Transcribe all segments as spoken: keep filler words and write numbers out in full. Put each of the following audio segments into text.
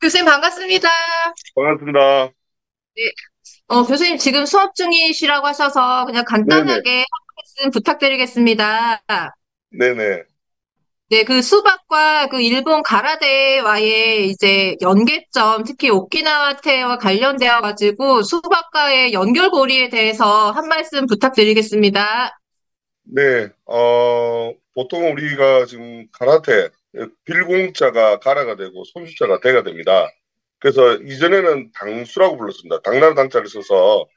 교수님 반갑습니다. 반갑습니다. 네. 어, 교수님 지금 수업 중이시라고 하셔서 그냥 네네, 간단하게 한 말씀 부탁드리겠습니다. 네네, 네, 그 수박과 그 일본 가라데와의 이제 연계점, 특히 오키나와테와 관련되어 가지고 수박과의 연결고리에 대해서 한 말씀 부탁드리겠습니다. 네. 어, 보통 우리가 지금 가라테, 빌공자가 가라가 되고 손수자가 대가 됩니다. 그래서 이전에는 당수라고 불렀습니다. 당나라 당자를 써서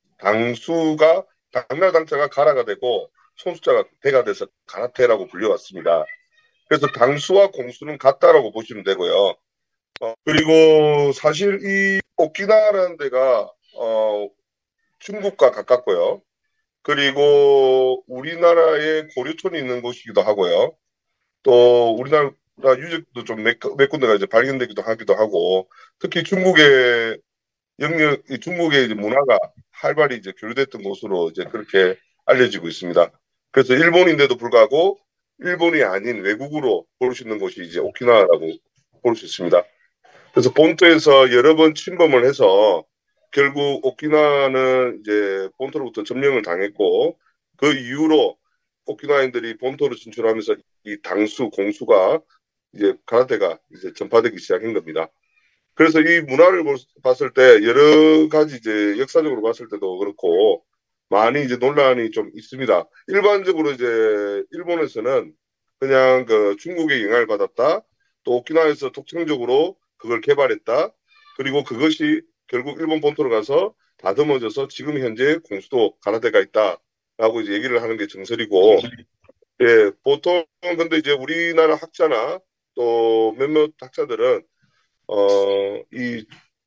당수가, 당나라 당자가 가라가 되고 손수자가 대가 돼서 가라테라고 불려왔습니다. 그래서 당수와 공수는 같다라고 보시면 되고요. 어, 그리고 사실 이 오키나와라는 데가, 어, 중국과 가깝고요. 그리고 우리나라에 고려촌이 있는 곳이기도 하고요. 또 우리나라 유적도 좀 몇 군데가 이제 발견되기도 하기도 하고, 특히 중국의 영역, 이 중국의 이제 문화가 활발히 이제 교류됐던 곳으로 이제 그렇게 알려지고 있습니다. 그래서 일본인데도 불구하고 일본이 아닌 외국으로 볼 수 있는 곳이 이제 오키나와라고 볼 수 있습니다. 그래서 본토에서 여러 번 침범을 해서 결국 오키나와는 이제 본토로부터 점령을 당했고, 그 이후로 오키나와인들이 본토로 진출하면서 이 당수, 공수가 이제 가라테가 이제 전파되기 시작한 겁니다. 그래서 이 문화를 봤을 때 여러 가지 이제 역사적으로 봤을 때도 그렇고 많이 이제 논란이 좀 있습니다. 일반적으로 이제 일본에서는 그냥 그 중국의 영향을 받았다. 또 오키나와에서 독창적으로 그걸 개발했다. 그리고 그것이 결국 일본 본토로 가서 다듬어져서 지금 현재 공수도 가라데가 있다라고 이제 얘기를 하는 게 정설이고, 예, 보통 근데 이제 우리나라 학자나 또 몇몇 학자들은 어, 이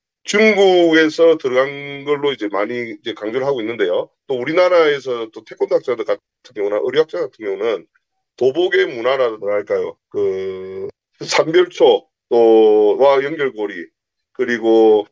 중국에서 들어간 걸로 이제 많이 이제 강조를 하고 있는데요. 또 우리나라에서 또 태권도 학자들 같은 경우나 의료학자 같은 경우는 도복의 문화라할까요? 그 삼별초 또와 연결고리, 그리고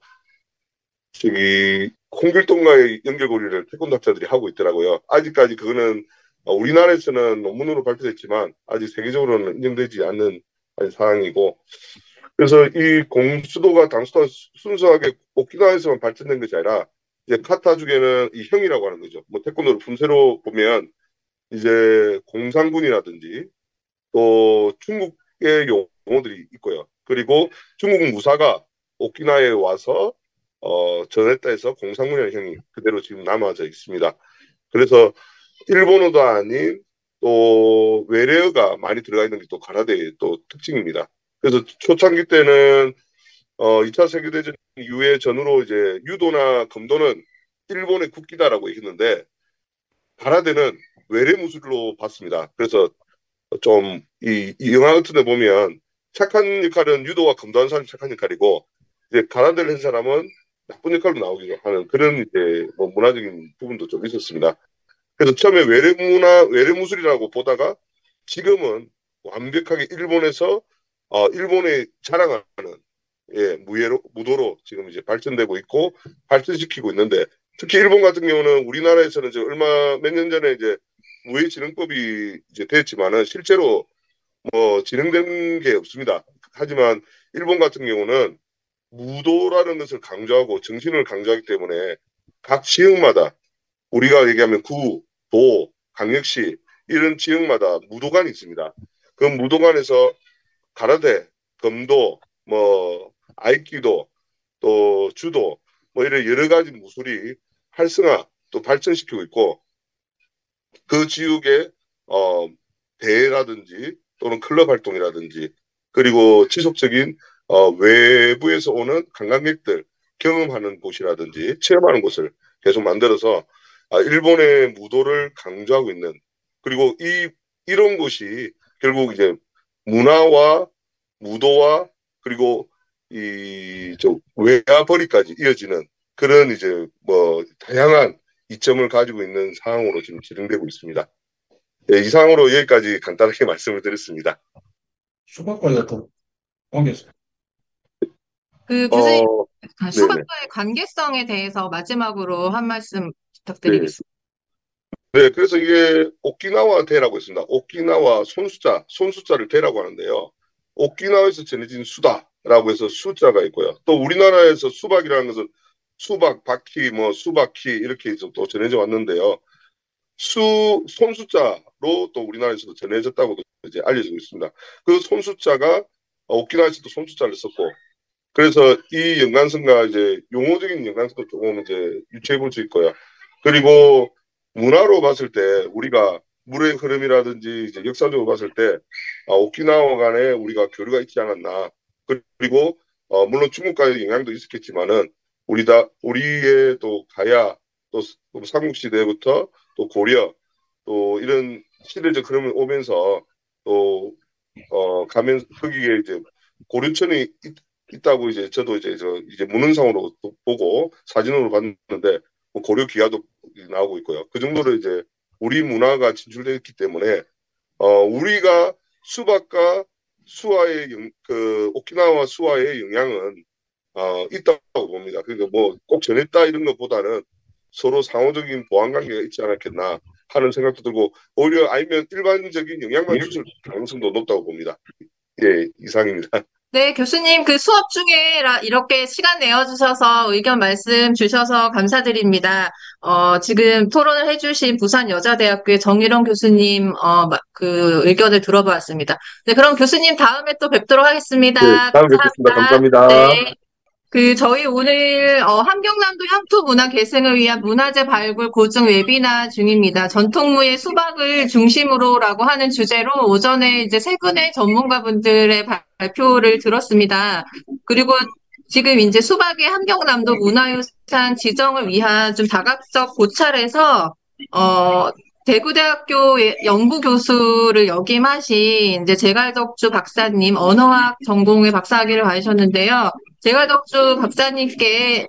저기 홍길동과의 연결고리를 태권도 학자들이 하고 있더라고요. 아직까지 그거는 어, 우리나라에서는 논문으로 발표됐지만 아직 세계적으로는 인정되지 않는 사항이고, 그래서 이 공수도가 당수도가 순수하게 오키나와에서만 발전된 것이 아니라 이제 카타 쪽에는 이 형이라고 하는 거죠. 뭐 태권도를 분세로 보면 이제 공산군이라든지 또 중국의 용어들이 있고요. 그리고 중국 무사가 오키나와에 와서 어, 전했다 해서 공산군이라는 형이 그대로 지금 남아져 있습니다. 그래서 일본어도 아닌 또 외래어가 많이 들어가 있는 게 또 가나다의 또 특징입니다. 그래서 초창기 때는 어, 이 차 세계대전 이후에 전후로 이제 유도나 검도는 일본의 국기다라고 했는데 가나다는 외래 무술로 봤습니다. 그래서 좀 이 이 영화 같은 데 보면 착한 역할은 유도와 검도하는 사람이 착한 역할이고, 이제 가나다를 한 사람은 나쁜 역할로 나오기도 하는 그런 이제 뭐 문화적인 부분도 좀 있었습니다. 그래서 처음에 외래문화, 외래무술이라고 보다가 지금은 완벽하게 일본에서 어, 일본에 자랑하는 예, 무예로, 무도로 지금 이제 발전되고 있고 발전시키고 있는데, 특히 일본 같은 경우는 우리나라에서는 이제 얼마 몇 년 전에 이제 무예진흥법이 이제 됐지만은 실제로 뭐 진행된 게 없습니다. 하지만 일본 같은 경우는 무도라는 것을 강조하고 정신을 강조하기 때문에 각 지역마다 우리가 얘기하면 구, 도, 강력시 이런 지역마다 무도관이 있습니다. 그 무도관에서 가라데, 검도, 뭐 아이키도, 또 주도, 뭐 이런 여러 가지 무술이 활성화 또 발전시키고 있고, 그 지역의 어, 대회라든지 또는 클럽 활동이라든지, 그리고 지속적인 어, 외부에서 오는 관광객들 경험하는 곳이라든지 체험하는 곳을 계속 만들어서 아, 일본의 무도를 강조하고 있는, 그리고 이 이런 곳이 결국 이제 문화와 무도와 그리고 이저 외화벌이까지 이어지는 그런 이제 뭐 다양한 이점을 가지고 있는 상황으로 지금 진행되고 있습니다. 예, 이상으로 여기까지 간단하게 말씀을 드렸습니다. 수박과의 어떤 관계성. 그 교수님 어, 네네. 수박과의 관계성에 대해서 마지막으로 한 말씀 네. 부탁드리겠습니다. 네, 그래서 이게 오키나와 대라고 있습니다. 오키나와 손수자, 손수자를 대라고 하는데요. 오키나와에서 전해진 수다. 수박이라고 해서 숫자가 있고요. 또 우리나라에서 수박이라는 것은 수박, 바퀴, 뭐 수박키 이렇게 또 전해져 왔는데요. 수, 손숫자로 또 우리나라에서도 전해졌다고 이제 알려지고 있습니다. 그 손숫자가 오키나와에서도 손숫자를 썼고, 그래서 이 연관성과 이제 용어적인 연관성도 조금 이제 유추해 볼 수 있고요. 그리고 문화로 봤을 때 우리가 물의 흐름이라든지 이제 역사적으로 봤을 때 아, 오키나와 간에 우리가 교류가 있지 않았나. 그리고 어, 물론 중국과의 영향도 있었겠지만은 우리 다 우리의 또 가야 또 삼국 시대부터 또 고려 또 이런 시대적 흐름을 오면서 또 어, 가면 거기에 이제 고려천이 있, 있다고 이제 저도 이제 저 이제 문헌상으로 보고 사진으로 봤는데 뭐 고려 기와도 나오고 있고요. 그 정도로 이제 우리 문화가 진출되었기 때문에 어 우리가 수박과 수화의 영, 그 오키나와 수화의 영향은 어 있다고 봅니다. 그러니까 뭐 꼭 전했다 이런 것보다는 서로 상호적인 보완 관계가 있지 않았겠나 하는 생각도 들고 오히려 아니면 일반적인 영향만 줬을 가능성도 높다고 봅니다. 예, 이상입니다. 네, 교수님, 그 수업 중에 라- 이렇게 시간 내어주셔서 의견 말씀 주셔서 감사드립니다. 어, 지금 토론을 해주신 부산여자대학교의 정일원 교수님, 어, 마- 그 의견을 들어보았습니다. 네, 그럼 교수님 다음에 또 뵙도록 하겠습니다. 네, 다음에 뵙겠습니다. 감사합니다. 감사합니다. 네. 그, 저희 오늘, 어, 함경남도 향토 문화 계승을 위한 문화재 발굴 고증 웨비나 중입니다. 전통무예 수박을 중심으로라고 하는 주제로 오전에 이제 세 분의 전문가분들의 발- 발표를 들었습니다. 그리고 지금 이제 수박의 함경남도 문화유산 지정을 위한 좀 다각적 고찰에서, 어, 대구대학교 연구교수를 역임하신 이제 제갈덕주 박사님 언어학 전공의 박사학위를 받으셨는데요. 제갈덕주 박사님께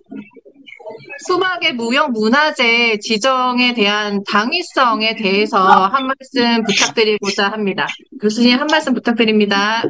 수박의 무형 문화재 지정에 대한 당위성에 대해서 한 말씀 부탁드리고자 합니다. 교수님 한 말씀 부탁드립니다.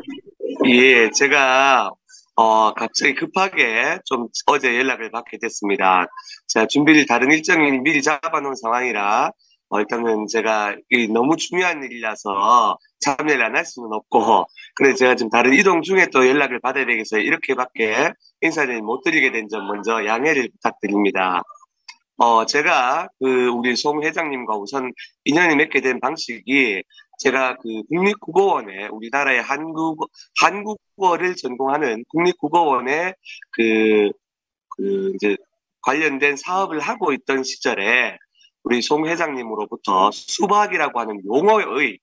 예, 제가 어 갑자기 급하게 좀 어제 연락을 받게 됐습니다. 제가 준비를 다른 일정이 미리 잡아놓은 상황이라 어, 일단은 제가 이 너무 중요한 일이라서 참여를 안 할 수는 없고 그래서 제가 지금 다른 이동 중에 또 연락을 받아야 되겠어요. 이렇게밖에 인사를 못 드리게 된 점 먼저 양해를 부탁드립니다. 어, 제가 그 우리 송 회장님과 우선 인연이 맺게 된 방식이 제가 그 국립국어원에 우리나라의 한국, 한국어를 전공하는 국립국어원에 그, 그 이제 관련된 사업을 하고 있던 시절에 우리 송 회장님으로부터 수박이라고 하는 용어의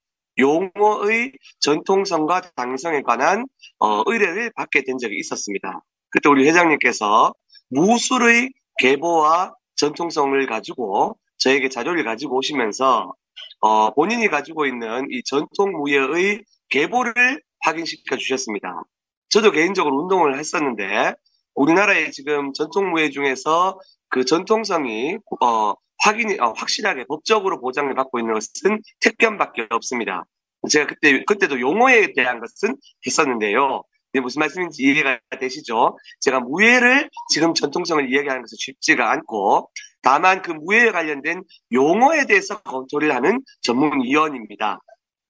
용어의 전통성과 당위성에 관한 어, 의뢰를 받게 된 적이 있었습니다. 그때 우리 회장님께서 무술의 계보와 전통성을 가지고 저에게 자료를 가지고 오시면서 어, 본인이 가지고 있는 이 전통무예의 계보를 확인시켜 주셨습니다. 저도 개인적으로 운동을 했었는데 우리나라의 지금 전통무예 중에서 그 전통성이 어, 확인이 어, 확실하게 법적으로 보장을 받고 있는 것은 택견밖에 없습니다. 제가 그때 그때도 용어에 대한 것은 했었는데요. 이게 무슨 말씀인지 이해가 되시죠? 제가 무예를 지금 전통성을 이야기하는 것은 쉽지가 않고 다만 그 무예에 관련된 용어에 대해서 검토를 하는 전문위원입니다.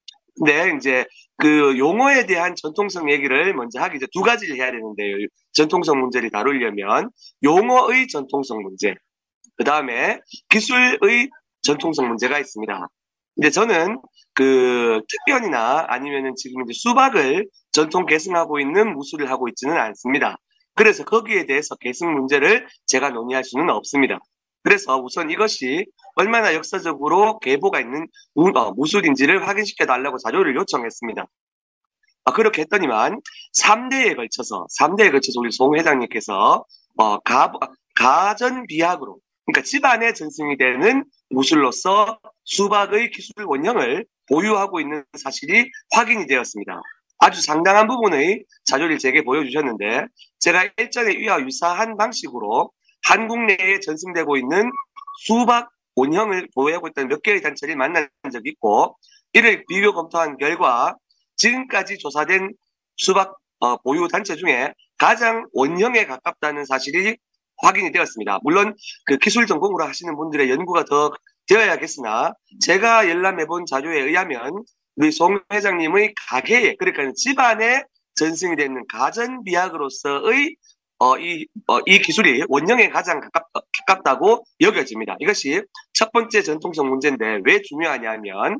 근데 이제 그 용어에 대한 전통성 얘기를 먼저 하기 이제 두 가지를 해야 되는데요. 전통성 문제를 다루려면 용어의 전통성 문제, 그 다음에 기술의 전통성 문제가 있습니다. 근데 저는 그 특변이나 아니면은 지금 이제 수박을 전통 계승하고 있는 무술을 하고 있지는 않습니다. 그래서 거기에 대해서 계승 문제를 제가 논의할 수는 없습니다. 그래서 우선 이것이 얼마나 역사적으로 계보가 있는 무술인지를 확인시켜 달라고 자료를 요청했습니다. 아, 그렇게 했더니만 삼 대에 걸쳐서 삼 대에 걸쳐서 우리 송 회장님께서 어, 가, 가전비학으로 그러니까 집안에 전승이 되는 무술로서 수박의 기술 원형을 보유하고 있는 사실이 확인이 되었습니다. 아주 상당한 부분의 자료를 제게 보여주셨는데 제가 일전에 이와 유사한 방식으로 한국 내에 전승되고 있는 수박 원형을 보유하고 있던 몇 개의 단체를 만난 적이 있고 이를 비교 검토한 결과 지금까지 조사된 수박 어, 보유 단체 중에 가장 원형에 가깝다는 사실이 확인이 되었습니다. 물론 그 기술 전공으로 하시는 분들의 연구가 더 되어야겠으나 제가 열람해본 자료에 의하면 우리 송 회장님의 가게에 그러니까 집안에 전승이 되는 가전비약으로서의 어, 이, 어, 이 기술이 원형에 가장 가깝, 가깝다고 여겨집니다. 이것이 첫 번째 전통성 문제인데 왜 중요하냐면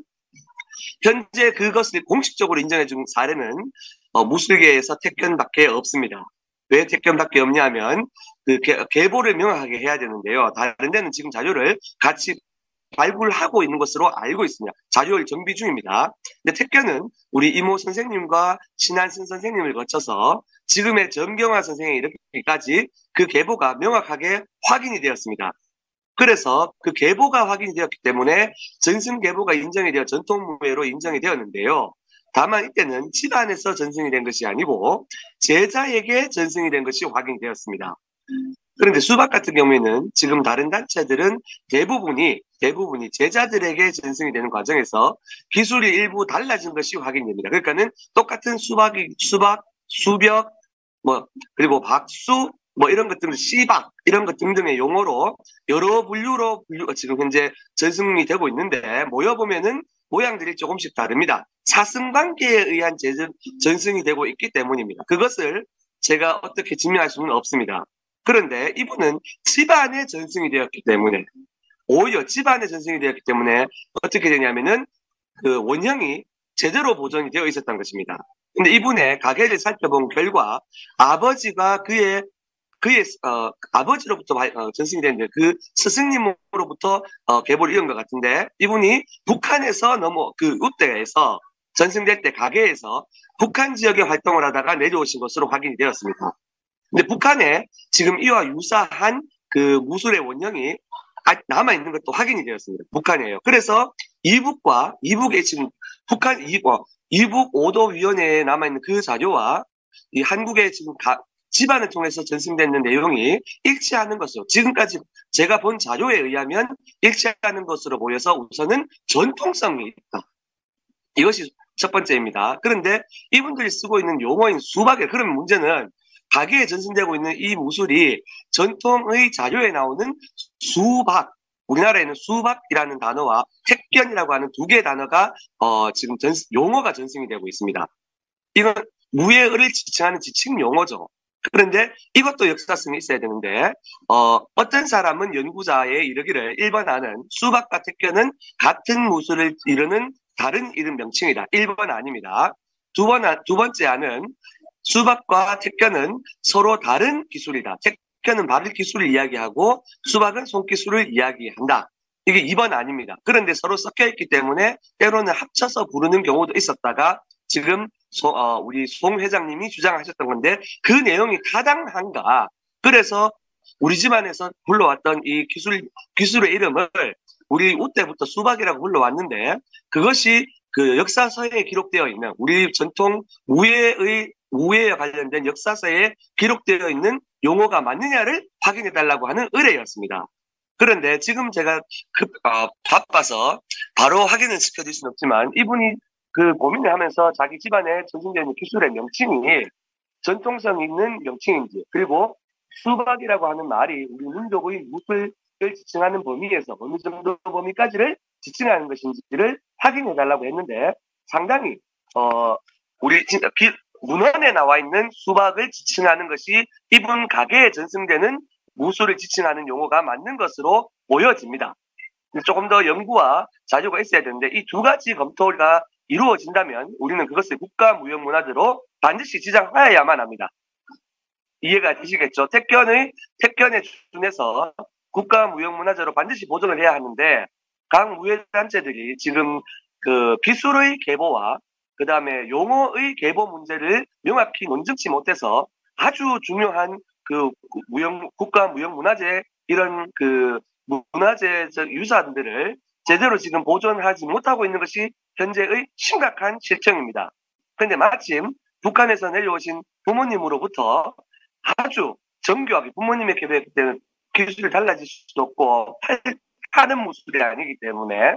현재 그것을 공식적으로 인정해준 사례는 어, 무술계에서 택견밖에 없습니다. 왜 택견밖에 없냐면 그 개, 계보를 명확하게 해야 되는데요. 다른 데는 지금 자료를 같이 발굴하고 있는 것으로 알고 있습니다. 자료를 정비 중입니다. 근데 택견은 우리 이모 선생님과 신한승 선생님을 거쳐서 지금의 정경화 선생에 이렇게까지 그 계보가 명확하게 확인이 되었습니다. 그래서 그 계보가 확인이 되었기 때문에 전승 계보가 인정이 되어 전통무예로 인정이 되었는데요. 다만 이때는 집안에서 전승이 된 것이 아니고 제자에게 전승이 된 것이 확인이 되었습니다. 그런데 수박 같은 경우에는 지금 다른 단체들은 대부분이 대부분이 제자들에게 전승이 되는 과정에서 기술이 일부 달라진 것이 확인됩니다. 그러니까는 똑같은 수박이 수박, 수벽, 뭐 그리고 박수, 뭐 이런 것들 씨박 이런 것 등등의 용어로 여러 분류로 분류, 지금 현재 전승이 되고 있는데 모여 보면은 모양들이 조금씩 다릅니다. 사승관계에 의한 재전, 전승이 되고 있기 때문입니다. 그것을 제가 어떻게 증명할 수는 없습니다. 그런데 이분은 집안에 전승이 되었기 때문에 오히려 집안에 전승이 되었기 때문에 어떻게 되냐면은 그 원형이 제대로 보존이 되어 있었던 것입니다. 근데 이분의 가계를 살펴본 결과 아버지가 그의 그의 어, 아버지로부터 어, 전승이 됐는데 그 스승님으로부터 어, 계보를 이은 것 같은데 이분이 북한에서 넘어 그 우대에서 전승될 때 가계에서 북한 지역에 활동을 하다가 내려오신 것으로 확인이 되었습니다. 근데 북한에 지금 이와 유사한 그 무술의 원형이 남아 있는 것도 확인이 되었습니다. 북한이에요. 그래서 이북과 이북에 지금 북한 이, 어, 이북 오도위원회에 남아 있는 그 자료와 이 한국의 지금 가, 집안을 통해서 전승되는 내용이 일치하는 것으로 지금까지 제가 본 자료에 의하면 일치하는 것으로 보여서 우선은 전통성이 있다. 이것이 첫 번째입니다. 그런데 이분들이 쓰고 있는 용어인 수박에 그런 문제는 가계에 전승되고 있는 이 무술이 전통의 자료에 나오는 수박, 우리나라에는 수박이라는 단어와 택견이라고 하는 두 개의 단어가 어, 지금 전, 용어가 전승이 되고 있습니다. 이건 무예를 지칭하는 지칭 용어죠. 그런데 이것도 역사성이 있어야 되는데 어, 어떤 사람은 연구자에 이르기를 일 번 안은 수박과 택견은 같은 무술을 이루는 다른 이름 명칭이다. 일 번 아닙니다. 두 번, 두 번째 안은 수박과 택견은 서로 다른 기술이다. 택견은 발을 기술을 이야기하고 수박은 손기술을 이야기한다. 이게 이 번 아닙니다. 그런데 서로 섞여 있기 때문에 때로는 합쳐서 부르는 경우도 있었다가 지금 소, 어, 우리 송 회장님이 주장하셨던 건데 그 내용이 타당한가? 그래서 우리 집안에서 불러왔던 이 기술, 기술의 이름을 우리 우때부터 수박이라고 불러왔는데 그것이 그 역사서에 기록되어 있는 우리 전통 무예의 무예에 관련된 역사서에 기록되어 있는 용어가 맞느냐를 확인해 달라고 하는 의뢰였습니다. 그런데 지금 제가 급, 어, 바빠서 바로 확인을 시켜줄 수는 없지만 이분이 그 고민을 하면서 자기 집안에 전승되는 기술의 명칭이 전통성 있는 명칭인지 그리고 수박이라고 하는 말이 우리 민족의 무술을 지칭하는 범위에서 어느 정도 범위까지를 지칭하는 것인지를 확인해 달라고 했는데 상당히 어 우리 진짜 기, 문헌에 나와 있는 수박을 지칭하는 것이 이분 가계에 전승되는 무술을 지칭하는 용어가 맞는 것으로 보여집니다. 조금 더 연구와 자료가 있어야 되는데 이 두 가지 검토가 이루어진다면 우리는 그것을 국가무형문화재로 반드시 지정하여야만 합니다. 이해가 되시겠죠? 택견의, 택견에 준해서 국가무형문화재로 반드시 보존을 해야 하는데 각 무예단체들이 지금 그 기술의 계보와 그 다음에 용어의 계보 문제를 명확히 논증치 못해서 아주 중요한 그 무형, 국가무형문화재 이런 그 문화재적 유산들을 제대로 지금 보존하지 못하고 있는 것이 현재의 심각한 실정입니다. 그런데 마침 북한에서 내려오신 부모님으로부터 아주 정교하게 부모님의 계획 때문에 기술이 달라질 수도 없고 하는 무술이 아니기 때문에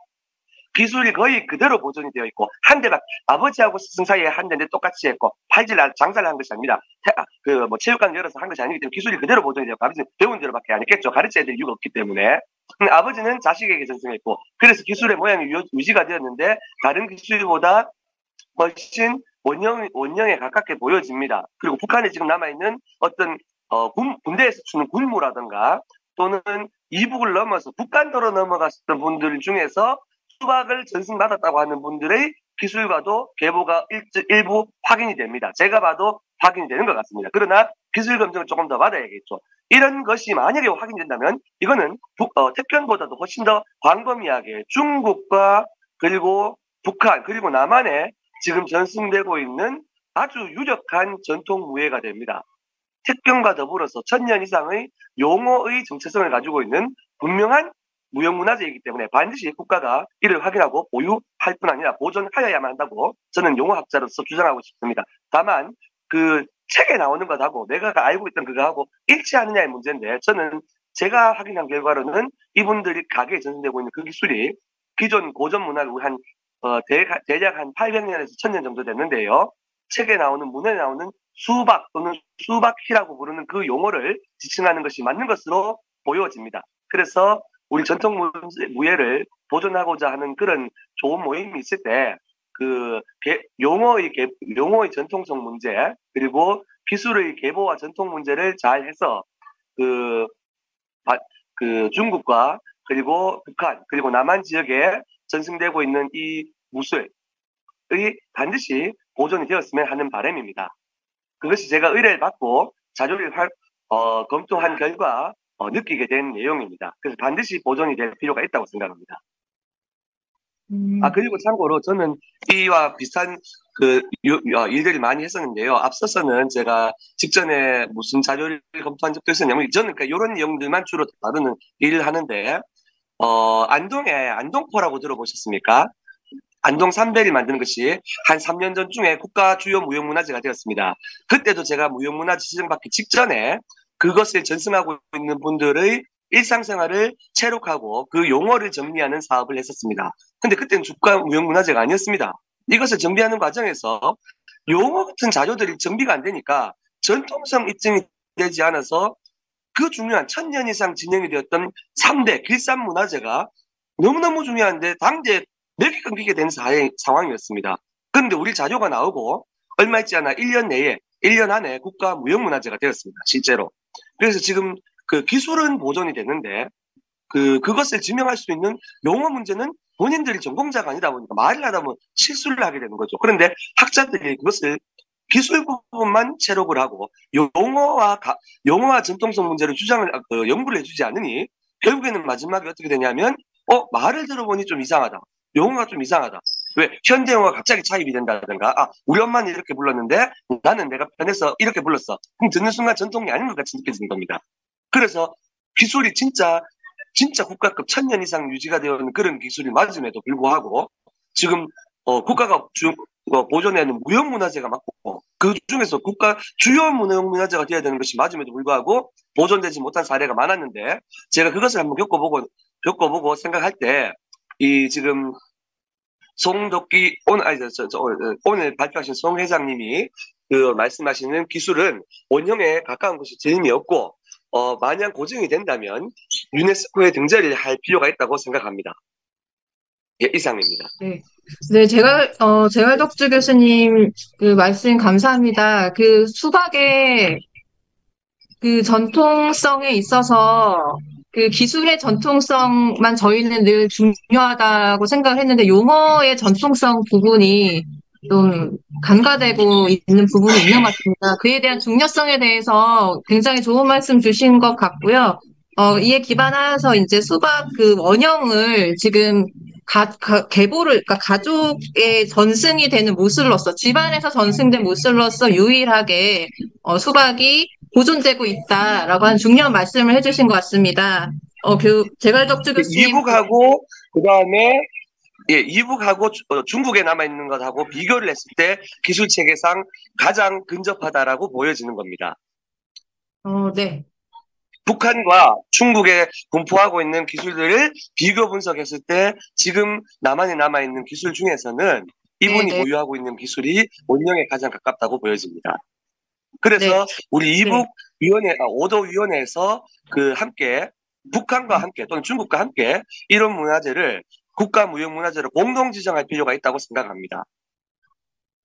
기술이 거의 그대로 보존이 되어 있고 한 대가 아버지하고 스승 사이에 한 대인데 똑같이 했고 팔질 장사를 한 것이 아닙니다. 그 뭐 체육관 열어서 한 것이 아니기 때문에 기술이 그대로 보존이 되고 아버지는 배운 대로밖에 안 했겠죠. 가르쳐야 될 이유가 없기 때문에. 근데 아버지는 자식에게 전승했고 그래서 기술의 모양이 유지가 되었는데 다른 기술보다 훨씬 원형, 원형에 가깝게 보여집니다. 그리고 북한에 지금 남아있는 어떤 어, 군, 군대에서 주는 군무라든가 또는 이북을 넘어서 북한도로 넘어갔던 분들 중에서 수박을 전승받았다고 하는 분들의 기술과도 계보가 일, 일부 확인이 됩니다. 제가 봐도 확인이 되는 것 같습니다. 그러나 기술 검증을 조금 더 받아야겠죠. 이런 것이 만약에 확인된다면 이거는 북, 어, 태권보다도 훨씬 더 광범위하게 중국과 그리고 북한 그리고 남한에 지금 전승되고 있는 아주 유력한 전통 무예가 됩니다. 태권과 더불어서 천년 이상의 용어의 정체성을 가지고 있는 분명한 무형문화재이기 때문에 반드시 국가가 이를 확인하고 보유할 뿐 아니라 보존하여야만 한다고 저는 용어학자로서 주장하고 싶습니다. 다만 그 책에 나오는 것하고 내가 알고 있던 그거하고 일치하느냐의 문제인데 저는 제가 확인한 결과로는 이분들이 가게에 전승되고 있는 그 기술이 기존 고전 문화를 한 어, 대, 대략 한 팔백 년에서 천 년 정도 됐는데요. 책에 나오는 문헌에 나오는 수박 또는 수박희라고 부르는 그 용어를 지칭하는 것이 맞는 것으로 보여집니다. 그래서 우리 전통 무예를 보존하고자 하는 그런 좋은 모임이 있을 때 그 용어의 개, 용어의 전통성 문제 그리고 기술의 계보와 전통 문제를 잘 해서 그, 그 중국과 그리고 북한 그리고 남한 지역에 전승되고 있는 이 무술이 반드시 보존이 되었으면 하는 바람입니다. 그것이 제가 의뢰를 받고 자료를 할, 어, 검토한 결과 어, 느끼게 된 내용입니다. 그래서 반드시 보존이 될 필요가 있다고 생각합니다. 음. 아 그리고 참고로 저는 이와 비슷한 그 요, 어, 일들이 많이 했었는데요. 앞서서는 제가 직전에 무슨 자료를 검토한 적도 있었냐면 저는 그러니까 이런 내용들만 주로 다루는 일을 하는데 어, 안동에 안동포라고 들어보셨습니까? 안동 삼벨이 만드는 것이 한 삼 년 전쯤에 국가 주요 무형문화재가 되었습니다. 그때도 제가 무형문화재 지정받기 직전에 그것을 전승하고 있는 분들의 일상생활을 체록하고 그 용어를 정리하는 사업을 했었습니다. 근데 그때는 국가 무형문화재가 아니었습니다. 이것을 정비하는 과정에서 용어 같은 자료들이 정비가 안 되니까 전통성 입증이 되지 않아서 그 중요한 천년 이상 진행이 되었던 삼 대 길산문화재가 너무너무 중요한데 당대에 맥이 끊기게 된 사회, 상황이었습니다. 그런데 우리 자료가 나오고 얼마 있지 않아 일 년 내에 일 년 안에 국가 무형문화재가 되었습니다. 실제로. 그래서 지금 그 기술은 보존이 됐는데 그 그것을 증명할 수 있는 용어 문제는 본인들이 전공자가 아니다 보니까 말을 하다 보면 실수를 하게 되는 거죠. 그런데 학자들이 그것을 기술 부분만 체록을 하고 용어와 가, 용어와 전통성 문제를 주장을 그 연구를 해주지 않으니 결국에는 마지막에 어떻게 되냐면 어 말을 들어보니 좀 이상하다. 용어가 좀 이상하다. 왜 현대 용어가 갑자기 차입이 된다든가 아 우리 엄마는 이렇게 불렀는데 나는 내가 편해서 이렇게 불렀어. 그럼 듣는 순간 전통이 아닌 것 같이 느껴지는 겁니다. 그래서 기술이 진짜 진짜 국가급 천년 이상 유지가 되어 있는 그런 기술이 맞음에도 불구하고 지금 어, 국가가 주, 어, 보존하는 무형문화재가 맞고 그 중에서 국가 주요 무형문화재가 되어야 되는 것이 맞음에도 불구하고 보존되지 못한 사례가 많았는데 제가 그것을 한번 겪어보고 겪어보고 생각할 때 이 지금 송덕기 오늘 아니 저, 저, 오늘 발표하신 송 회장님이 그 말씀하시는 기술은 원형에 가까운 것이 재미없고 어, 만약 고증이 된다면 유네스코에 등재를 할 필요가 있다고 생각합니다. 예, 이상입니다. 네, 네, 제가, 어, 재활덕주 교수님 그 말씀 감사합니다. 그 수박의 그 전통성에 있어서 그 기술의 전통성만 저희는 늘 중요하다고 생각을 했는데 용어의 전통성 부분이 좀 간과되고 있는 부분이 있는 것 같습니다. 그에 대한 중요성에 대해서 굉장히 좋은 말씀 주신 것 같고요. 어, 이에 기반해서 이제 수박 그 원형을 지금 가, 가, 계보를, 그러니까 가족의 전승이 되는 모습으로서, 집안에서 전승된 모습으로서 유일하게 어, 수박이 보존되고 있다라고 하는 중요한 말씀을 해주신 것 같습니다. 어, 교, 재갈덕주 교수님. 이북하고 그 다음에 예, 이북하고 어, 중국에 남아있는 것하고 비교를 했을 때 기술 체계상 가장 근접하다라고 보여지는 겁니다. 어, 네. 북한과 중국에 분포하고 있는 기술들을 비교 분석했을 때 지금 남한에 남아있는 기술 중에서는 이분이 네네. 보유하고 있는 기술이 원형에 가장 가깝다고 보여집니다. 그래서 네. 우리 이북 네. 위원회, 아, 오도 위원회에서 그 함께 북한과 함께 또는 중국과 함께 이런 문화재를 국가 무형문화재로 공동 지정할 필요가 있다고 생각합니다.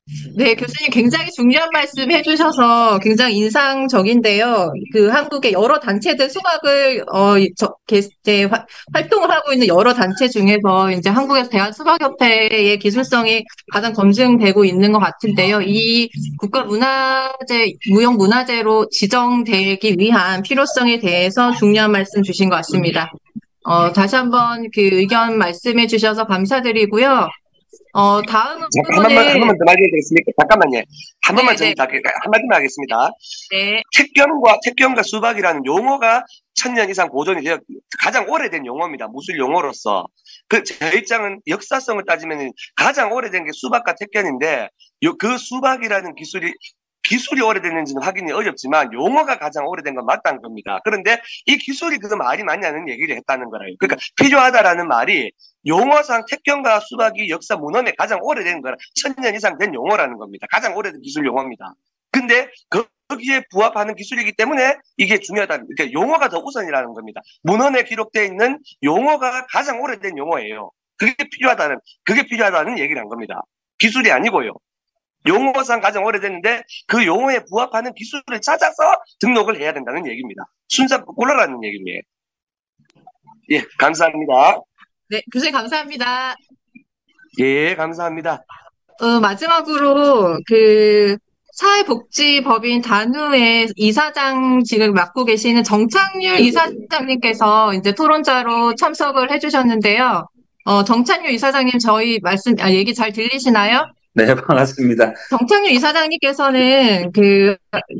네, 교수님 굉장히 중요한 말씀 해주셔서 굉장히 인상적인데요. 그 한국의 여러 단체들 수박을, 어, 저, 게- 이제 화- 활동을 하고 있는 여러 단체 중에서 이제 한국에서 대한수박협회의 기술성이 가장 검증되고 있는 것 같은데요. 이 국가문화재, 무형문화재로 지정되기 위한 필요성에 대해서 중요한 말씀 주신 것 같습니다. 어, 다시 한번 그 의견 말씀해 주셔서 감사드리고요. 어, 잠깐 한 번만, 한 다음으로는, 번만 더 말씀드리겠습니까? 잠깐만요. 한 번만 네네, 정도 한마디만 하겠습니다. 네. 택견과, 택견과 수박이라는 용어가 천년 이상 보존이 되어 가장 오래된 용어입니다. 무술 용어로서. 그, 제 입장은 역사성을 따지면 가장 오래된 게 수박과 택견인데, 요, 그 수박이라는 기술이 기술이 오래됐는지는 확인이 어렵지만 용어가 가장 오래된 건 맞다는 겁니다. 그런데 이 기술이 그 말이 맞냐는 얘기를 했다는 거예요. 그러니까 필요하다라는 말이 용어상 택견과 수박이 역사 문헌에 가장 오래된 거라 천년 이상 된 용어라는 겁니다. 가장 오래된 기술 용어입니다. 근데 거기에 부합하는 기술이기 때문에 이게 중요하다. 그러니까 용어가 더 우선이라는 겁니다. 문헌에 기록되어 있는 용어가 가장 오래된 용어예요. 그게 필요하다는 그게 필요하다는 얘기를 한 겁니다. 기술이 아니고요. 용어상 가장 오래됐는데 그 용어에 부합하는 기술을 찾아서 등록을 해야 된다는 얘기입니다. 순서 골라라는 얘기입니다. 예, 감사합니다. 네, 교수님 감사합니다. 예, 감사합니다. 어, 마지막으로 그 사회복지법인 단우의 이사장 지금 맡고 계시는 정창률 이사장님께서 이제 토론자로 참석을 해주셨는데요. 어, 정창률 이사장님 저희 말씀, 아, 얘기 잘 들리시나요? 네, 반갑습니다. 정창률 이사장님께서는 그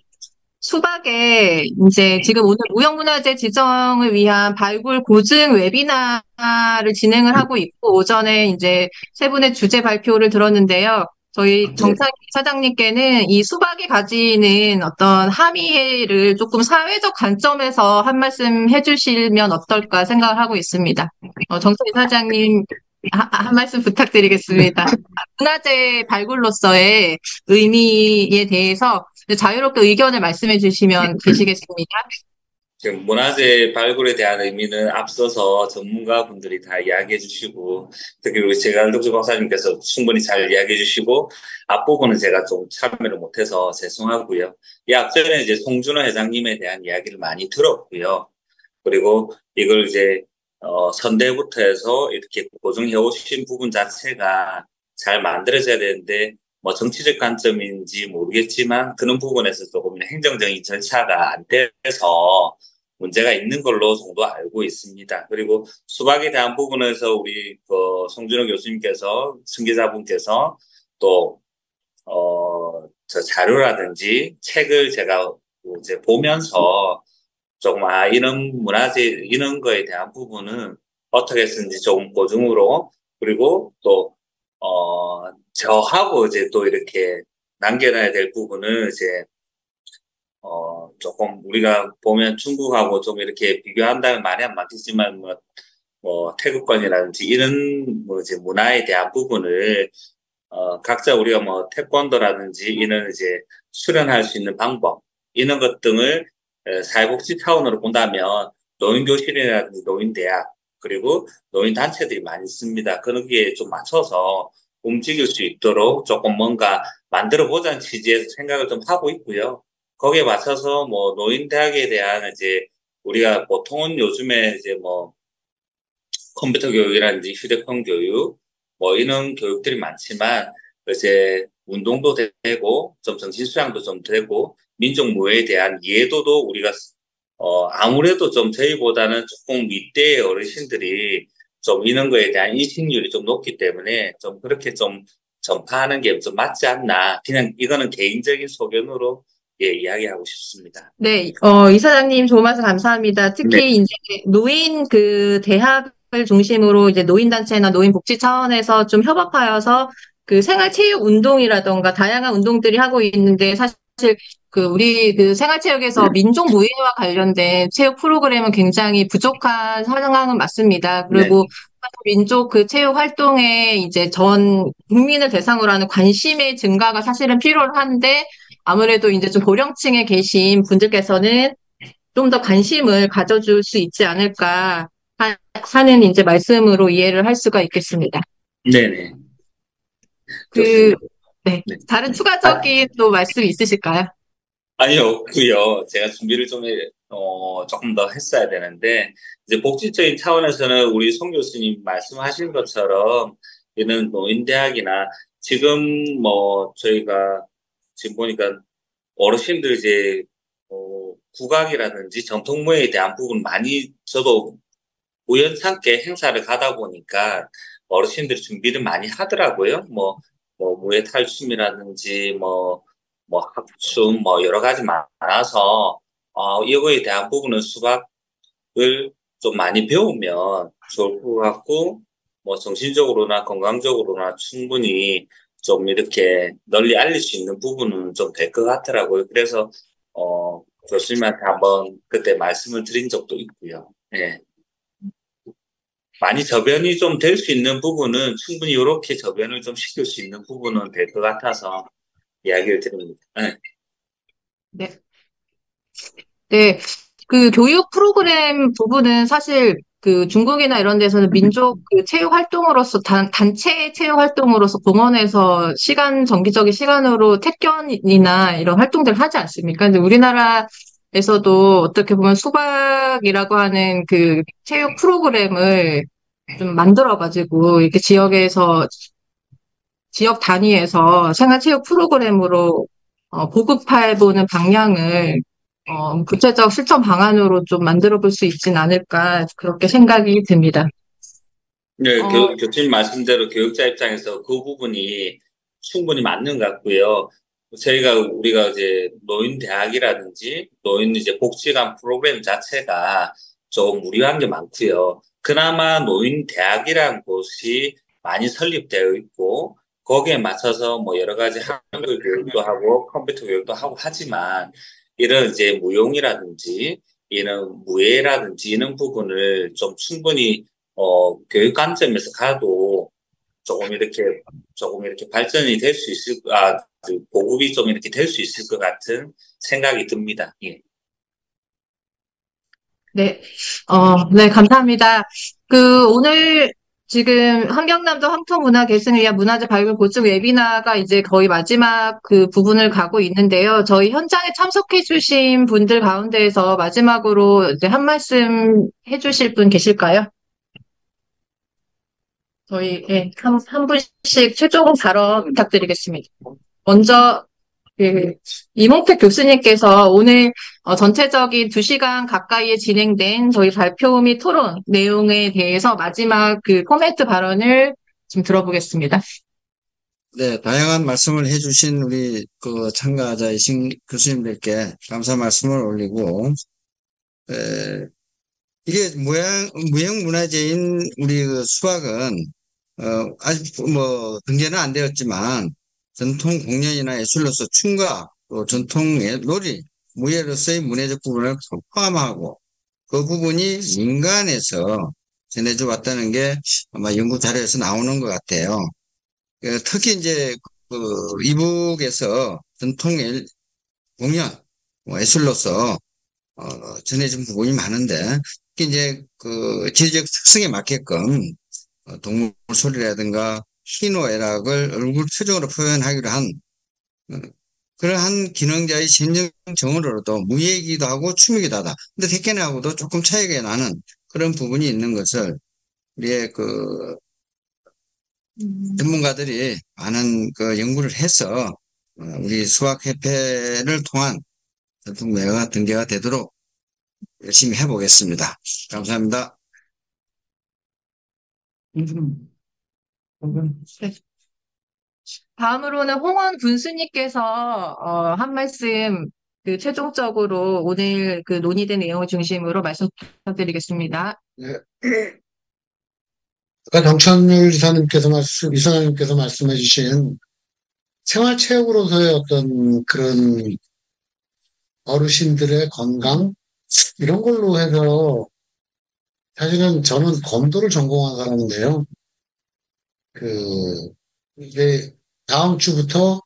수박에 이제 지금 오늘 무형문화재 지정을 위한 발굴 고증 웨비나를 진행을 하고 있고 오전에 이제 세 분의 주제 발표를 들었는데요. 저희 정창희 사장님께는 이 수박이 가지는 어떤 함의를 조금 사회적 관점에서 한 말씀 해주시면 어떨까 생각을 하고 있습니다. 어, 정창희 사장님 하- 한 말씀 부탁드리겠습니다. 문화재 발굴로서의 의미에 대해서 자유롭게 의견을 말씀해 주시면 되시겠습니다. 지금 문화재 발굴에 대한 의미는 앞서서 전문가분들이 다 이야기해 주시고, 특히 우리 제갈덕주 박사님께서 충분히 잘 이야기해 주시고, 앞부분은 제가 좀 참여를 못해서 죄송하고요. 이 앞전에 이제 송준호 회장님에 대한 이야기를 많이 들었고요. 그리고 이걸 이제, 어, 선대부터 해서 이렇게 고정해 오신 부분 자체가 잘 만들어져야 되는데, 뭐 정치적 관점인지 모르겠지만 그런 부분에서 조금 행정적인 절차가 안 돼서 문제가 있는 걸로 정도 알고 있습니다. 그리고 수박에 대한 부분에서 우리 그 송준호 교수님께서 승계자분께서 또 어, 저 자료라든지 책을 제가 이제 보면서 조금 아 이런 문화재 이런 거에 대한 부분은 어떻게 했는지 조금 고증으로 그리고 또 어, 저하고 이제 또 이렇게 남겨놔야 될 부분을 이제, 어, 조금 우리가 보면 중국하고 좀 이렇게 비교한다면 말이 안 맞겠지만, 뭐, 뭐, 태극권이라든지 이런 뭐 이제 문화에 대한 부분을, 어, 각자 우리가 뭐 태권도라든지 이런 이제 수련할 수 있는 방법, 이런 것 등을 에, 사회복지 차원으로 본다면 노인교실이라든지 노인대학, 그리고 노인단체들이 많이 있습니다. 거기에 좀 맞춰서 움직일 수 있도록 조금 뭔가 만들어 보자는 취지에서 생각을 좀 하고 있고요. 거기에 맞춰서 뭐 노인대학에 대한 이제 우리가 보통은 요즘에 이제 뭐 컴퓨터 교육이라든지 휴대폰 교육 뭐 이런 교육들이 많지만 이제 운동도 되고 좀 정신수양도 좀 되고 민족무예에 대한 이해도도 우리가 어 아무래도 좀 저희보다는 조금 윗대의 어르신들이 좀 이런 거에 대한 인식률이 좀 높기 때문에 좀 그렇게 좀 전파하는 게 좀 맞지 않나. 그냥 이거는 개인적인 소견으로 예, 이야기하고 싶습니다. 네, 어, 이사장님 좋은 말씀 감사합니다. 네. 특히 이제 노인 그 대학을 중심으로 이제 노인단체나 노인복지 차원에서 좀 협업하여서 그 생활체육 운동이라던가 다양한 운동들이 하고 있는데 사실 그 우리 그 생활체육에서 민족무예와 관련된 체육 프로그램은 굉장히 부족한 상황은 맞습니다. 그리고 민족 그 체육 활동에 이제 전 국민을 대상으로 하는 관심의 증가가 사실은 필요한데 아무래도 이제 좀 고령층에 계신 분들께서는 좀 더 관심을 가져줄 수 있지 않을까 하- 하는 이제 말씀으로 이해를 할 수가 있겠습니다. 네네. 그, 좋습니다. 네. 네. 다른 아, 추가적인 또 말씀 있으실까요? 아니요, 없고요. 제가 준비를 좀, 해- 어, 조금 더 했어야 되는데, 이제 복지적인 차원에서는 우리 송 교수님 말씀하신 것처럼, 이는 노인대학이나 지금 뭐, 저희가 지금 보니까 어르신들 이제, 어, 국악이라든지 전통무예에 대한 부분 많이 저도 우연찮게 행사를 가다 보니까 어르신들이 준비를 많이 하더라고요. 뭐, 뭐, 무예 탈춤이라든지, 뭐, 뭐, 합춤, 뭐, 여러 가지 많아서, 어, 이거에 대한 부분은 수박을 좀 많이 배우면 좋을 것 같고, 뭐, 정신적으로나 건강적으로나 충분히 좀 이렇게 널리 알릴 수 있는 부분은 좀 될 것 같더라고요. 그래서, 어, 교수님한테 한번 그때 말씀을 드린 적도 있고요. 예. 많이 저변이 좀 될 수 있는 부분은 충분히 이렇게 저변을 좀 시킬 수 있는 부분은 될 것 같아서 이야기를 드립니다. 네. 네. 네. 그 교육 프로그램 부분은 사실 그 중국이나 이런 데서는 민족 그 체육 활동으로서 단, 단체 체육 활동으로서 공원에서 시간, 정기적인 시간으로 태권이나 이런 활동들을 하지 않습니까? 근데 우리나라에서도 어떻게 보면 수박이라고 하는 그 체육 프로그램을 좀 만들어가지고 이렇게 지역에서 지역 단위에서 생활체육 프로그램으로 어, 보급해보는 방향을 어, 구체적 실천 방안으로 좀 만들어 볼 수 있진 않을까 그렇게 생각이 듭니다. 네, 어, 교, 교수님 말씀대로 교육자 입장에서 그 부분이 충분히 맞는 것 같고요. 저희가 우리가 이제 노인 대학이라든지 노인 이제 복지관 프로그램 자체가 조금 무료한 게 많고요. 그나마 노인 대학이라는 곳이 많이 설립되어 있고 거기에 맞춰서 뭐 여러 가지 한글 교육도 하고 컴퓨터 교육도 하고 하지만 이런 이제 무용이라든지 이런 무예라든지 이런 부분을 좀 충분히 어, 교육 관점에서 가도 조금 이렇게, 조금 이렇게 발전이 될 수 있을, 아, 그 보급이 좀 이렇게 될 수 있을 것 같은 생각이 듭니다. 예. 네, 어, 네, 감사합니다. 그 오늘 지금 환경남도 황토문화 계승을 위한 문화재 발굴 보충 웨비나가 이제 거의 마지막 그 부분을 가고 있는데요. 저희 현장에 참석해 주신 분들 가운데에서 마지막으로 이제 한 말씀 해 주실 분 계실까요? 저희, 예, 한, 한 분씩 최종 발언 부탁드리겠습니다. 먼저, 그, 이몽택 교수님께서 오늘 어, 전체적인 두 시간 가까이에 진행된 저희 발표 및 토론 내용에 대해서 마지막 그 코멘트 발언을 좀 들어보겠습니다. 네, 다양한 말씀을 해주신 우리 그 참가자이신 교수님들께 감사 말씀을 올리고, 에, 이게 무형, 무형문화재인 우리 그 수학은, 어, 아직 뭐 등재는 안 되었지만, 전통 공연이나 예술로서 춤과 또 전통 예- 놀이, 무예로서의 문화적 부분을 포함하고, 그 부분이 민간에서 전해져 왔다는 게 아마 연구 자료에서 나오는 것 같아요. 그 특히 이제 그 이북에서 전통 예- 공연, 뭐 예술로서 어, 전해진 부분이 많은데, 특히 이제 그 지리적 특성에 맞게끔 어, 동물 소리라든가 희노애락을 얼굴 표정으로 표현하기로 한 어, 그러한 기능자의 진정성으로도 무예이기도 하고 춤이기도 하다. 근데 태권하고도 조금 차이가 나는 그런 부분이 있는 것을 우리의 그 전문가들이 많은 그 연구를 해서 어, 우리 수학협회를 통한 전통무예가 등재가 되도록 열심히 해보겠습니다. 감사합니다. 음, 음, 네. 다음으로는 홍원 군수님께서 어, 한 말씀 그 최종적으로 오늘 그 논의된 내용을 중심으로 말씀 부탁드리겠습니다. 네. 아까 정천율 이사님께서 말씀, 이사님께서 말씀해 주신 생활체육으로서의 어떤 그런 어르신들의 건강, 이런 걸로 해서 사실은 저는 검도를 전공한 사람인데요. 그, 이제 다음 주부터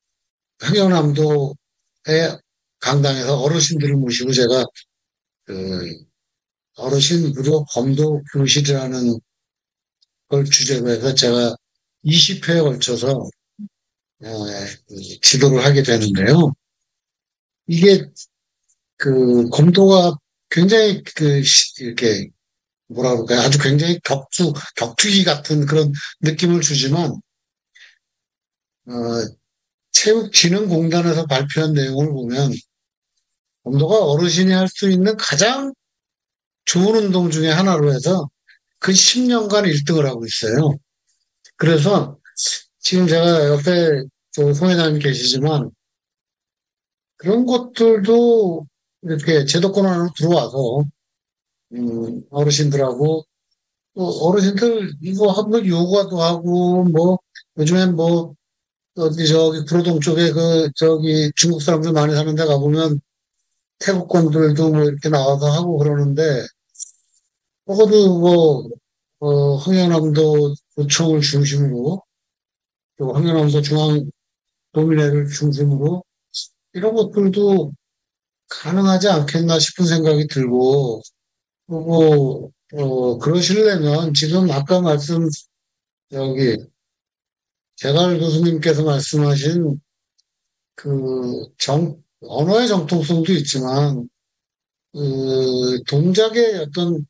평양남도의 강당에서 어르신들을 모시고 제가 그 어르신 무료 검도 교실이라는 걸 주제로 해서 제가 이십 회에 걸쳐서 어, 지도를 하게 되는데요. 이게 그 검도가 굉장히 그 시- 이렇게 뭐라 그럴까요? 아주 굉장히 격투 격투기 같은 그런 느낌을 주지만 어, 체육진흥공단에서 발표한 내용을 보면 검도가 어르신이 할 수 있는 가장 좋은 운동 중에 하나로 해서 그 십 년간 일 등을 하고 있어요. 그래서 지금 제가 옆에 저 송회장님 계시지만 그런 것들도 이렇게 제도권 안으로 들어와서 음, 어르신들하고 또 어르신들 이거 한번 요가도 하고 뭐 요즘엔 뭐 어디 저기 구로동 쪽에 그 저기 중국 사람들 많이 사는 데 가보면 태국권들도 뭐 이렇게 나와서 하고 그러는데 적어도 뭐 어, 황현암도 도청을 중심으로 또 황현암도 중앙도민회를 중심으로 이런 것들도 가능하지 않겠나 싶은 생각이 들고 그리고 어, 그러시려면 지금 아까 말씀 여기 재갈 교수님께서 말씀하신 그 정, 언어의 정통성도 있지만 그 동작의 어떤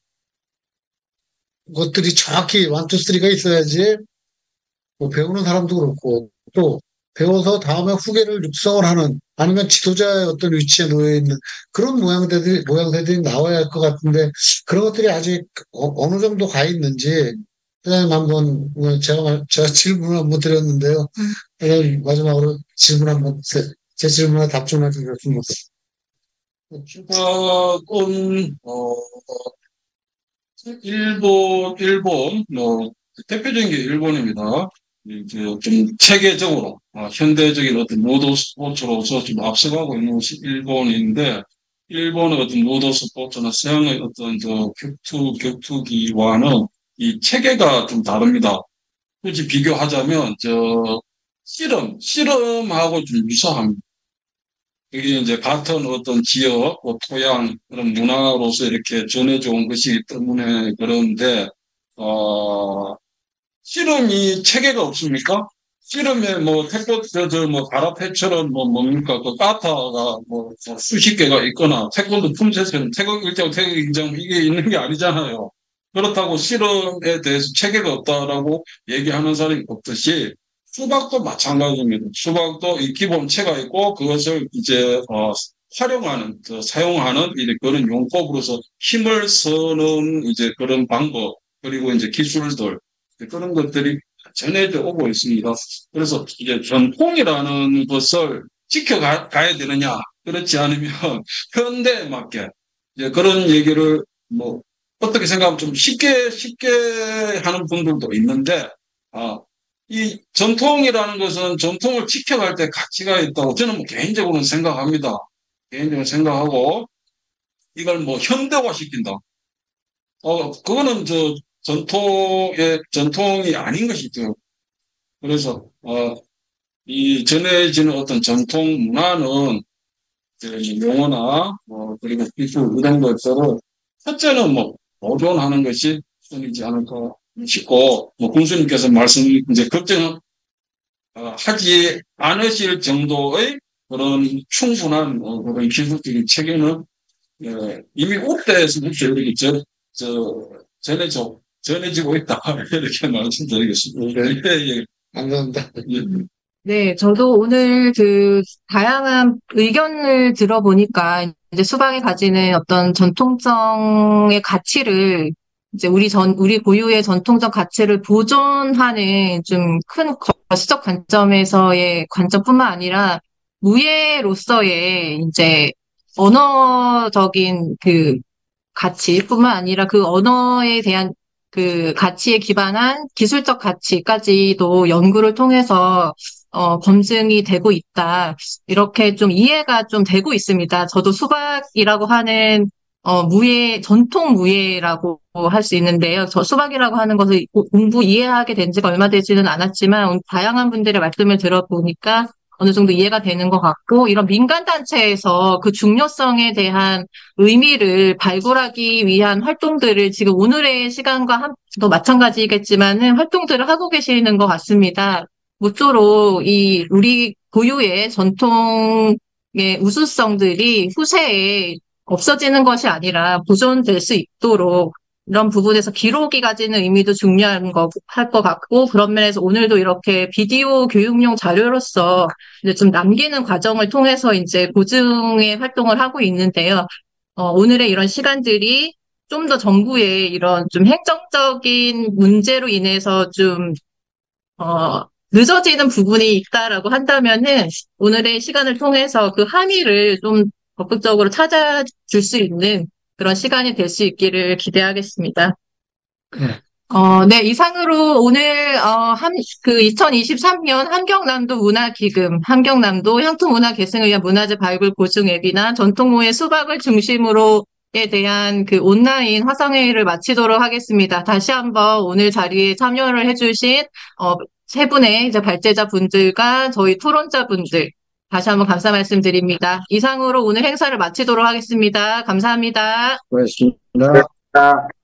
것들이 정확히 원투 쓰리가 있어야지 뭐 배우는 사람도 그렇고 또 배워서 다음에 후계를 육성을 하는 아니면 지도자의 어떤 위치에 놓여 있는 그런 모양새들이 모양새들이 나와야 할 것 같은데 그런 것들이 아직 어, 느 정도 가 있는지 회장님 한번 어, 제가 말- 제가 질문을 한번 드렸는데요. 회장님 마지막으로 질문 한번 제, 제 질문에 답변해 주셨습니다. 추가은 어, 일본, 일본, 뭐, 대표적인 게 일본입니다. 이제 좀 체계적으로, 어, 현대적인 어떤 로드 스포츠로서 좀 앞서가고 있는 것이 일본인데, 일본의 어떤 로드 스포츠나 서양의 어떤 저 격투, 격투기와는 이 체계가 좀 다릅니다. 굳이 비교하자면, 저, 씨름, 씨름하고 좀 유사합니다. 이게 이제 같은 어떤 지역, 뭐 토양, 그런 문화로서 이렇게 전해져 온 것이기 때문에 그런데, 어, 씨름이 체계가 없습니까? 씨름에 뭐, 태권, 저, 저, 뭐, 가라테처럼 뭐, 뭡니까? 그 까타가 뭐, 수십 개가 있거나, 태권도 품새처럼 태극 일정, 태극 인정, 이게 있는 게 아니잖아요. 그렇다고 씨름에 대해서 체계가 없다라고 얘기하는 사람이 없듯이, 수박도 마찬가지입니다. 수박도 이 기본체가 있고, 그것을 이제, 어, 활용하는, 그 사용하는 이제 그런 용법으로서 힘을 쓰는 이제 그런 방법, 그리고 이제 기술들, 그런 것들이 전해져 오고 있습니다. 그래서 이제 전통이라는 것을 지켜가야 되느냐, 그렇지 않으면 현대에 맞게 이제 그런 얘기를 뭐 어떻게 생각하면 좀 쉽게 쉽게 하는 분들도 있는데, 아, 이 전통이라는 것은 전통을 지켜갈 때 가치가 있다고 저는 뭐 개인적으로는 생각합니다. 개인적으로 생각하고 이걸 뭐 현대화 시킨다. 어, 그거는 저 전통의 전통이 아닌 것이죠. 그래서 어, 이 전해지는 어떤 전통 문화는 이제 용어나 뭐 그리고 기술 이런 것들을 첫째는 뭐 보존하는 것이 우선이지 않을까 싶고 뭐 군수님께서 말씀 이제 걱정 어, 하지 않으실 정도의 그런 충분한 어, 그런 기술적인 체계는 예, 이미 우대에서부터 이렇게 저, 저, 전해져, 전해지고 있다. 이렇게 말씀드리겠습니다. 예, 예. 감사합니다. 예. 네, 저도 오늘 그 다양한 의견을 들어보니까 이제 수박이 가지는 어떤 전통성의 가치를 이제 우리 전, 우리 고유의 전통적 가치를 보존하는 좀 큰 거시적 관점에서의 관점뿐만 아니라 무예로서의 이제 언어적인 그 가치뿐만 아니라 그 언어에 대한 그 가치에 기반한 기술적 가치까지도 연구를 통해서 어, 검증이 되고 있다. 이렇게 좀 이해가 좀 되고 있습니다. 저도 수박이라고 하는 어, 무예, 전통 무예라고 할 수 있는데요. 저 수박이라고 하는 것을 공부 이해하게 된 지가 얼마 되지는 않았지만 다양한 분들의 말씀을 들어보니까 어느 정도 이해가 되는 것 같고 이런 민간단체에서 그 중요성에 대한 의미를 발굴하기 위한 활동들을 지금 오늘의 시간과 한, 또 마찬가지겠지만은 활동들을 하고 계시는 것 같습니다. 모쪼록 이 우리 고유의 전통의 우수성들이 후세에 없어지는 것이 아니라 보존될 수 있도록 이런 부분에서 기록이 가지는 의미도 중요한 거, 할 것 같고, 그런 면에서 오늘도 이렇게 비디오 교육용 자료로서 이제 좀 남기는 과정을 통해서 이제 보증의 활동을 하고 있는데요. 어, 오늘의 이런 시간들이 좀 더 정부의 이런 좀 행정적인 문제로 인해서 좀, 어, 늦어지는 부분이 있다라고 한다면은 오늘의 시간을 통해서 그 함의를 좀 적극적으로 찾아줄 수 있는 그런 시간이 될 수 있기를 기대하겠습니다. 네. 어, 네, 이상으로 오늘, 어, 함, 그 이천이십삼 년 함경남도 문화기금, 함경남도 향토문화 계승을 위한 문화재 발굴 보증 앱이나 전통무예 수박을 중심으로에 대한 그 온라인 화상회의를 마치도록 하겠습니다. 다시 한번 오늘 자리에 참여를 해주신, 어, 세 분의 이제 발제자 분들과 저희 토론자 분들, 다시 한번 감사 말씀드립니다. 이상으로 오늘 행사를 마치도록 하겠습니다. 감사합니다. 고맙습니다.